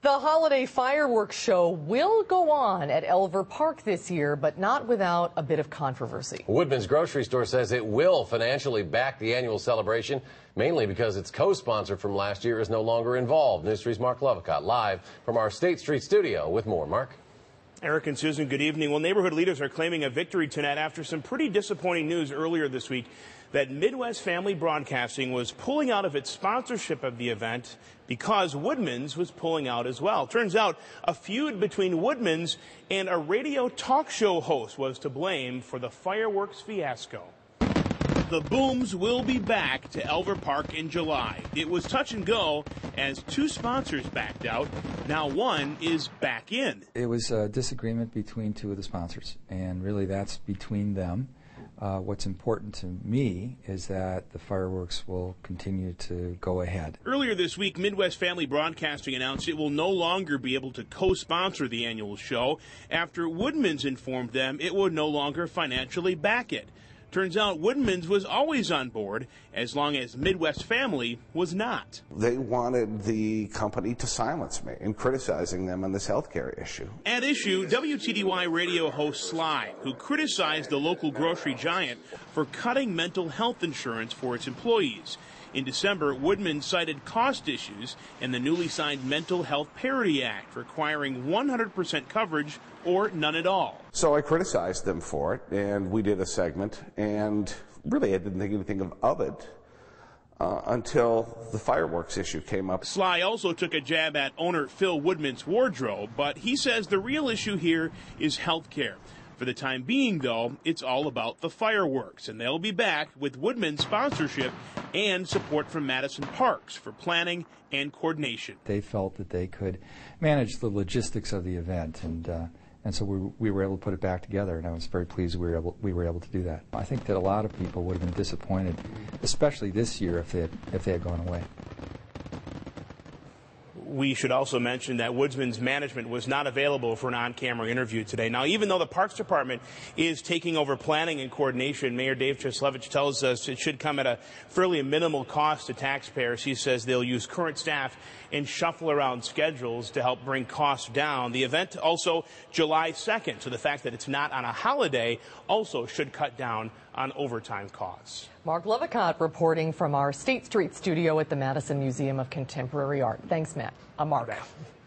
The holiday fireworks show will go on at Elver Park this year, but not without a bit of controversy. Woodman's grocery store says it will financially back the annual celebration, mainly because its co-sponsor from last year is no longer involved. News 3's Mark Lovicott live from our State Street studio with more. Mark? Eric and Susan, good evening. Well, neighborhood leaders are claiming a victory tonight after some pretty disappointing news earlier this week that Midwest Family Broadcasting was pulling out of its sponsorship of the event because Woodman's was pulling out as well. Turns out a feud between Woodman's and a radio talk show host was to blame for the fireworks fiasco. The Booms will be back to Elver Park in July. It was touch and go as two sponsors backed out. Now one is back in. It was a disagreement between two of the sponsors, and really that's between them. What's important to me is that the fireworks will continue to go ahead. Earlier this week, Midwest Family Broadcasting announced it will no longer be able to co-sponsor the annual show after Woodman's informed them it would no longer financially back it. Turns out Woodman's was always on board as long as Midwest Family was not. They wanted the company to silence me in criticizing them on this healthcare issue. At issue, WTDY radio host Sly, who criticized the local grocery giant for cutting mental health insurance for its employees. In December, Woodman cited cost issues and the newly signed Mental Health Parity Act, requiring 100% coverage or none at all. So I criticized them for it, and we did a segment, and really I didn't think anything of it until the fireworks issue came up. Sly also took a jab at owner Phil Woodman's wardrobe, but he says the real issue here is health care. For the time being, though, it's all about the fireworks, and they'll be back with Woodman's sponsorship and support from Madison Parks for planning and coordination. They felt that they could manage the logistics of the event, and so we were able to put it back together, and I was very pleased we were able to do that. I think that a lot of people would have been disappointed, especially this year, if they had gone away. We should also mention that Woodman's management was not available for an on-camera interview today. Now, even though the Parks Department is taking over planning and coordination, Mayor Dave Cieslewicz tells us it should come at a fairly minimal cost to taxpayers. He says they'll use current staff and shuffle around schedules to help bring costs down. The event also July 2nd, so the fact that it's not on a holiday also should cut down on overtime costs. Mark Lovicott reporting from our State Street studio at the Madison Museum of Contemporary Art. Thanks, Matt. I'm Mark.